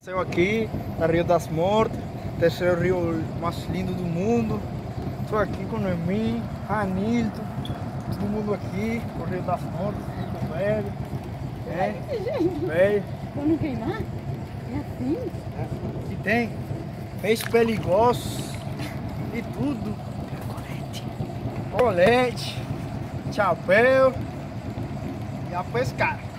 Nasceu aqui na Rio das Mortas, terceiro rio mais lindo do mundo. Estou aqui com o Noemi, Ranilton, todo mundo aqui, o Rio das Mortas, muito velho. Velho. Pra não queimar? É assim? E tem peixe perigosos e tudo. Colete, chapéu e a pescar.